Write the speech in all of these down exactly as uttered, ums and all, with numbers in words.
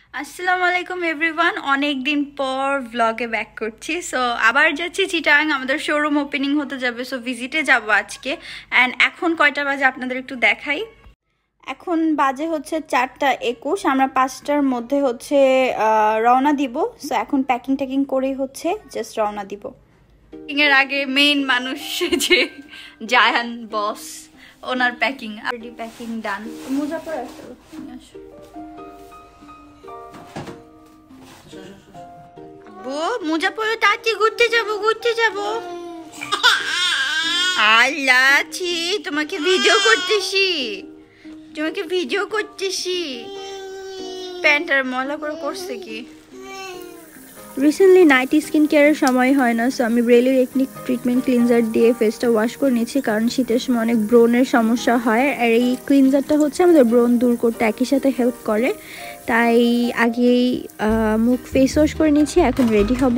আসসালামু আলাইকুম এভরিওয়ান, অনেক দিন পর ব্লগে ব্যাক করছি। সো আবার যাচ্ছি চিটাগাং, আমাদের শোরুম ওপেনিং হতে যাবে, সো ভিজিটে যাব আজকে। অ্যান্ড এখন কয়টা বাজে আপনাদের একটু দেখাই। এখন বাজে হচ্ছে চারটা একুশ, আমরা পাঁচটার মধ্যে হচ্ছে রওনা দিব। সো এখন প্যাকিং ট্যাকিং করেই হচ্ছে জাস্ট রওনা দিব। এর আগে মেইন মানুষ যে জায়ান বস, ওনার প্যাকিং অলরেডি প্যাকিং ডান। মোজা পরে আসো, আসো মোজা পরে তাড়াতাড়ি ঘুরতে যাবো ঘুরতে যাবো। আল্লাহ ছি, তোমাকে ভিডিও করতেছি তোমাকে ভিডিও করতেছি প্যান্টার ময়লা করে করছে কি। রিসেন্টলি নাইট স্কিন কেয়ারের সময় হয় না, সো আমি ব্রেলির এথনিক ট্রিটমেন্ট ক্লিনজার দিয়ে ফেসটা ওয়াশ করে নিচ্ছি, কারণ শীতের সময় অনেক ব্রোনের সমস্যা হয়। আর এই ক্লিনজারটা হচ্ছে আমাদের ব্রোন দূর করতে একই সাথে হেল্প করে, তাই আগেই মুখ ফেস ওয়াশ করে নিচ্ছি। এখন রেডি হব।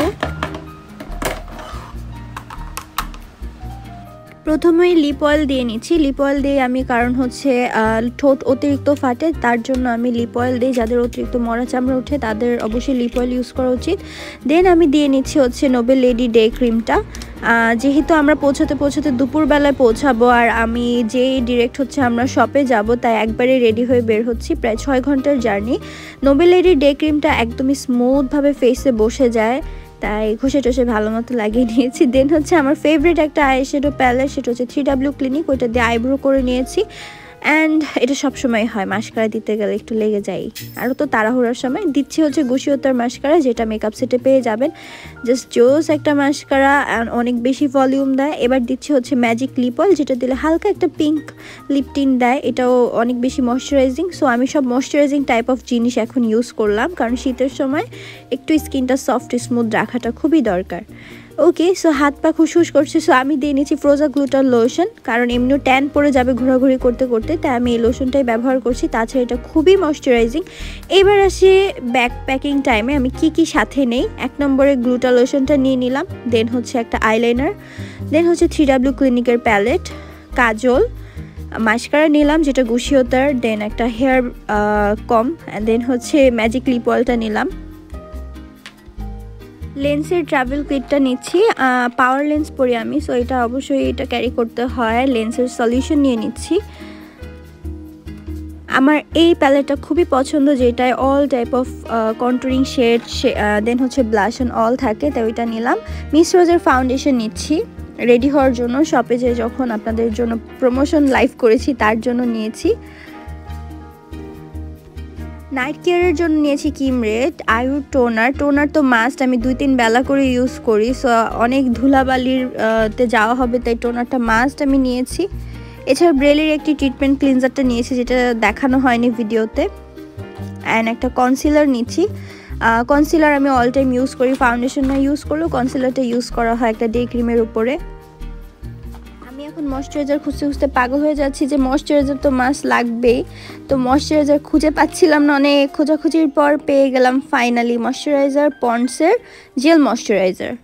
প্রথমেই লিপ অয়েল দিয়ে নিচ্ছি। লিপ অয়েল দিয়ে আমি, কারণ হচ্ছে ঠোঁট অতিরিক্ত ফাটে, তার জন্য আমি লিপ অয়েল দিই। যাদের অতিরিক্ত মরা চামড়া ওঠে তাদের অবশ্যই লিপ অয়েল ইউজ করা উচিত। দেন আমি দিয়ে নিচ্ছি হচ্ছে নোবেল লেডি ডে ক্রিমটা। যেহেতু আমরা পৌঁছাতে পৌঁছাতে দুপুরবেলায় পৌঁছাবো, আর আমি যেই ডিরেক্ট হচ্ছে আমরা শপে যাব, তাই একবারে রেডি হয়ে বের হচ্ছি। প্রায় ছয় ঘন্টার জার্নি। নোবেল লেডি ডে ক্রিমটা একদমই স্মুথভাবে ফেসে বসে যায়, তাই ঘষে টষে ভালো মতো লাগিয়ে নিয়েছি। দেন হচ্ছে আমার ফেভারিট একটা আই শ্যাডো প্যালেট, সেটা হচ্ছে থ্রি ডাব্লিউ ক্লিনিক, ওইটা দিয়ে আইব্রো করে নিয়েছি। অ্যান্ড এটা সবসময় হয়, মাস্কারা দিতে গেলে একটু লেগে যায়, আরও তো তাড়াহুড়ার সময়। দিচ্ছি হচ্ছে গুশিওতার মাস্কারা, যেটা মেকআপ সেটে পেয়ে যাবেন। জাস্ট জোস একটা মাস্কারা, অ্যান্ড অনেক বেশি ভলিউম দেয়। এবার দিচ্ছি হচ্ছে ম্যাজিক লিপ অয়েল, যেটা দিলে হালকা একটা পিঙ্ক লিপ টিন দেয়, এটাও অনেক বেশি ময়শ্চারাইজিং। সো আমি সব ময়শ্চারাইজিং টাইপ অফ জিনিস এখন ইউজ করলাম, কারণ শীতের সময় একটু স্কিনটা সফট স্মুথ রাখাটা খুবই দরকার। ওকে, সো হাত পা খুশখুশ করছে, সো আমি দিয়ে নিচ্ছি ফ্রোজা গ্লুটার লোশন, কারণ এমনিও ট্যান পড়ে যাবে ঘোরাঘুরি করতে করতে, তাই আমি এই লোশনটাই ব্যবহার করছি। তাছাড়া এটা খুবই ময়শ্চারাইজিং। এবার আসি ব্যাক প্যাকিং টাইমে আমি কি কি সাথে নেই। এক নম্বরে গ্লুটার লোশনটা নিয়ে নিলাম। দেন হচ্ছে একটা আইলাইনার, দেন হচ্ছে থ্রি ডাব্লিউ ক্লিনিকের প্যালেট, কাজল, মাস্কারা নিলাম যেটা গুশিওতার, দেন একটা হেয়ার কম, দেন হচ্ছে ম্যাজিক লিপ অয়েলটা নিলাম। লেন্সের ট্রাভেল কিটটা নিচ্ছি, পাওয়ার লেন্স পরি আমি, সো এটা অবশ্যই এটা ক্যারি করতে হয়। লেন্সের সলিউশন নিয়ে নিচ্ছি। আমার এই প্যালেটটা খুবই পছন্দ, যেটায় all type of controlling shade, then হচ্ছে ব্লাশ অ্যান্ড অল থাকে, তাই ওইটা নিলাম। মিস রোজের ফাউন্ডেশন নিচ্ছি রেডি হওয়ার জন্য, শপে যে যখন আপনাদের জন্য প্রমোশন লাইভ করেছি তার জন্য নিয়েছি। নাইট কেয়ারের জন্য নিয়েছি কিমরেড আয়ুর টোনার। টোনার তো মাস্ট, আমি দুই তিন বেলা করে ইউজ করি, সো অনেক ধুলাবালির তে যাওয়া হবে, তাই টোনারটা মাস্ট আমি নিয়েছি। এছাড়া ব্রেলির একটি ট্রিটমেন্ট ক্লিনজারটা নিয়েছি, যেটা দেখানো হয়নি ভিডিওতে। অ্যান্ড একটা কনসিলার নিচ্ছি। কনসিলার আমি অল টাইম ইউজ করি, ফাউন্ডেশন না ইউজ করলেও কনসিলারটা ইউজ করা হয় একটা ডে ক্রিমের উপরে। আমি এখন ময়শ্চারাইজার খুঁজতে খুঁজতে পাগল হয়ে যাচ্ছি, যে ময়শ্চারাইজার তো মাস্ট লাগবেই। তো ময়শ্চারাইজার খুঁজে পাচ্ছিলাম না, অনেক খোঁজাখুঁজির পর পেয়ে গেলাম ফাইনালি ময়শ্চারাইজার, পন্ডসের জেল ময়শ্চারাইজার।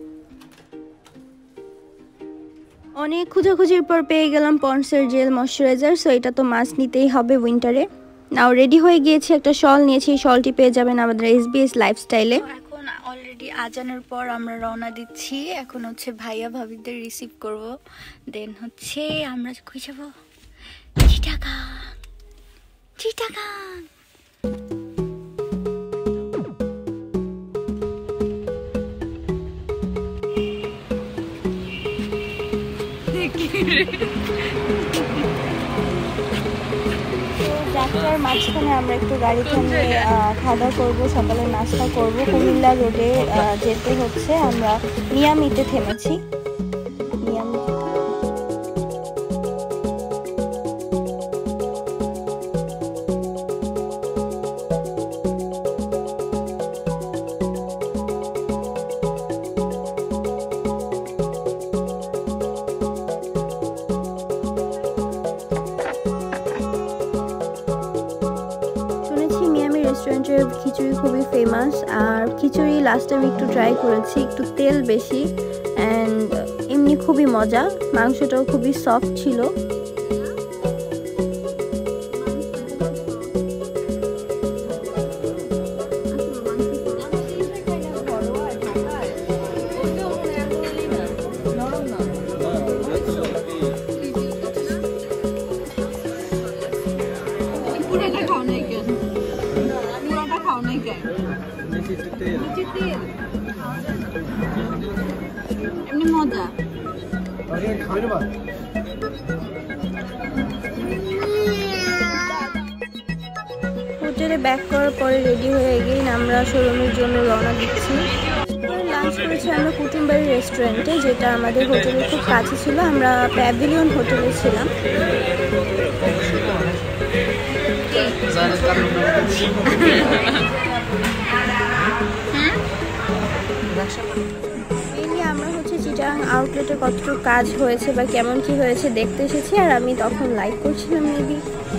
অনেক খোঁজাখুঁজির পর পেয়ে গেলাম পন্ডসের জেল ময়শ্চারাইজার, সো এটা তো মাস্ট নিতেই হবে উইন্টারে। নাও রেডি হয়ে গিয়েছি, একটা শল নিয়েছি, শলটি পেয়ে যাবেন আমাদের এসবিএস লাইফস্টাইলে। এখন অলরেডি আজানের পর আমরা রওনা দিচ্ছি। এখন হচ্ছে ভাইয়া ভাবিদের রিসিভ করব, দেন হচ্ছে আমরা কই যাব, চিটাগাং। চিটাগাং যাত্রার মাঝখানে আমরা একটু গাড়ি থামিয়ে খাওয়া দাওয়া করবো, সকালে নাস্তা করব। কুমিল্লা রোডে যেতে হচ্ছে, আমরা মিয়ামিতে থেমেছি। মিয়ামি রেস্টুরেন্টের খিচুড়ি খুবই ফেমাস, আর খিচুড়ি লাস্ট টাইম একটু ট্রাই করেছি, একটু তেল বেশি, অ্যান্ড এমনি খুবই মজা। মাংসটাও খুবই সফট ছিল। এমনি মজা হোটেলে ব্যাক করার পরে রেডি হয়ে গিয়ে আমরা শোরুমের জন্য রওনা দিচ্ছি। লাঞ্চ করেছি আমরা কুটুমবাড়ি রেস্টুরেন্টে, যেটা আমাদের হোটেলের খুব কাছে ছিল। আমরা প্যাভিলিয়ন হোটেলে ছিলাম। মেনলি আমরা হচ্ছে চিটাগাং আউটলেটের কতটুকু কাজ হয়েছে বা কেমন কি হয়েছে দেখতে এসেছি, আর আমি তখন লাইক করছিলাম মেবি।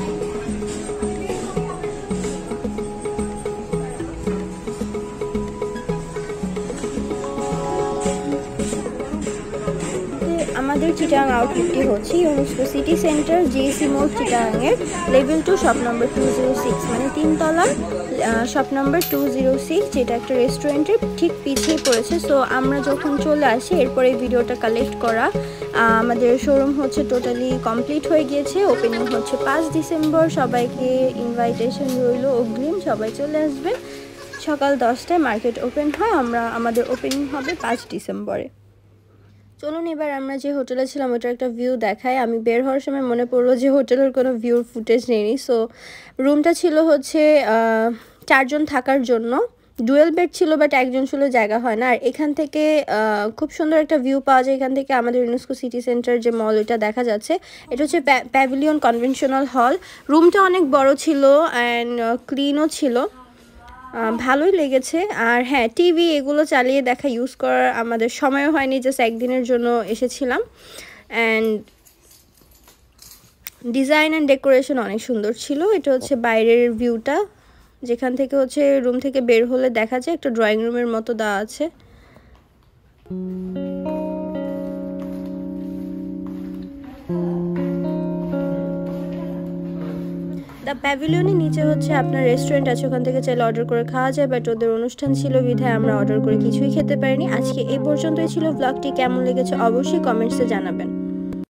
আমাদের চিটাগাং আউটলেটটি হচ্ছে ইউনেস্কো সিটি সেন্টার জিএসি মোড় চিটাগাংয়ের level two shop number two zero six, মানে তিনতলা shop number two zero six, যেটা একটা রেস্টুরেন্টের ঠিক পিছিয়ে পড়েছে। সো আমরা যখন চলে আসি এরপরে ভিডিওটা কালেক্ট করা। আমাদের শোরুম হচ্ছে টোটালি কমপ্লিট হয়ে গিয়েছে। ওপেনিং হচ্ছে পাঁচ ডিসেম্বর। সবাইকে ইনভাইটেশন রইল অগ্রিম, সবাই চলে আসবে। সকাল দশটায় মার্কেট ওপেন হয়। আমরা আমাদের ওপেনিং হবে পাঁচ ডিসেম্বরে। চলুন এবার আমরা যে হোটেলে ছিলাম ওটার একটা ভিউ দেখাই। আমি বের হওয়ার সময় মনে পড়লো যে হোটেলের কোনো ভিউর ফুটেজ নেই। সো রুমটা ছিল হচ্ছে চারজন থাকার জন্য, ডুয়েল বেড ছিল, বাট একজন ছিল জায়গা হয় না। আর এখান থেকে খুব সুন্দর একটা ভিউ পাওয়া যায়। এখান থেকে আমাদের ইউনেস্কো সিটি সেন্টার যে মল ওইটা দেখা যাচ্ছে। এটা হচ্ছে প্যাভিলিয়ন কনভেনশনাল হল। রুমটা অনেক বড় ছিল অ্যান্ড ক্লিনও ছিল, ভালোই লেগেছে। আর হ্যাঁ, টিভি এগুলো চালিয়ে দেখা ইউজ করার আমাদের সময়ও হয়নি, জাস্ট একদিনের জন্য এসেছিলাম। অ্যান্ড ডিজাইন অ্যান্ড ডেকোরেশন অনেক সুন্দর ছিল। এটা হচ্ছে বাইরের ভিউটা, যেখান থেকে হচ্ছে রুম থেকে বের হলে দেখা যায় একটা ড্রয়িং রুমের মতো দেওয়া আছে। দ্য প্যাভিলিয়নের নিচে হচ্ছে আপনার রেস্টুরেন্ট আছে, ওখান থেকে চাইলে অর্ডার করে খাওয়া যায়, বাট ওদের অনুষ্ঠান ছিল বিধায় আমরা অর্ডার করে কিছুই খেতে পারিনি। আজকে এই পর্যন্তই ছিল ব্লগটি। কেমন লেগেছে অবশ্যই কমেন্টসে জানাবেন।